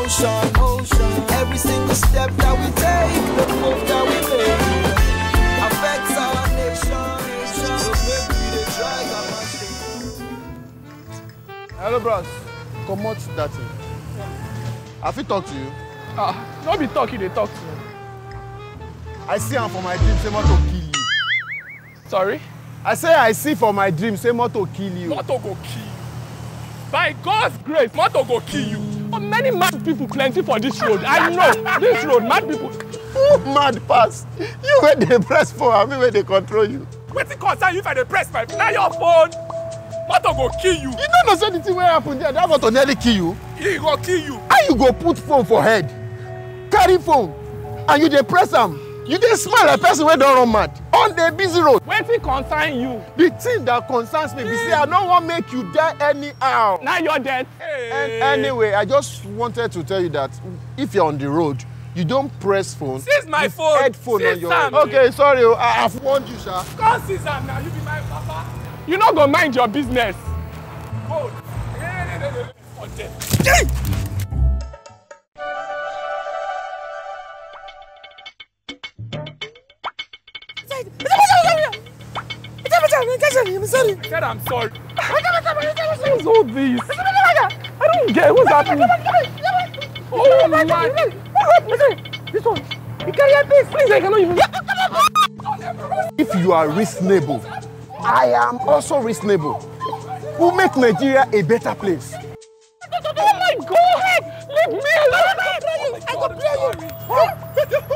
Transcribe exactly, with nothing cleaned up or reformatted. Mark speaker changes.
Speaker 1: motion, motion. Every single step that we take, the move that we make, affects our nation, nation. So make we the drag our machine.
Speaker 2: Hello, bros. Come out that thing. Have you talked to you?
Speaker 3: Ah, don't be talking, they talk to me.
Speaker 2: I see him for my dream, say Moto kill you.
Speaker 3: Sorry?
Speaker 2: I say I see for my dream, say Moto kill you.
Speaker 3: Moto go kill you. By God's grace, Moto go kill you. Oh, many mad people plenty for this road. I know. This road, mad people.
Speaker 2: Who mad pass? You where they press for, I mean where they control you.
Speaker 3: What's it concern you if I dey press my phone? Now your phone. Moto go kill you.
Speaker 2: You don't know say the thing wey happen there, that Moto nearly kill you.
Speaker 3: He go kill you.
Speaker 2: How you go put phone for head? Carry phone, and you dey press am. You dey smile like person wey don run mad on the busy road.
Speaker 3: Wetin concern you?
Speaker 2: The thing that concerns me be say I no wan make you die anyhow.
Speaker 3: Now you're dead.
Speaker 2: Hey. And anyway, I just wanted to tell you that if you're on the road, you don't press phone.
Speaker 3: Seize my phone.
Speaker 2: Headphone
Speaker 3: Seize
Speaker 2: on your
Speaker 3: Sam.
Speaker 2: Okay, sorry, I, I've warned you, sir.
Speaker 3: Come seize am now. You be my papa. You not gonna mind your business. Hold. On them. I said I'm sorry. What's all this? I don't get what's happening. Oh my God. This one. You carry a piece. Please, I cannot even.
Speaker 2: If you are reasonable, I am also reasonable. We'll make Nigeria a better place.
Speaker 3: Oh my God! Leave me alone! I will play you!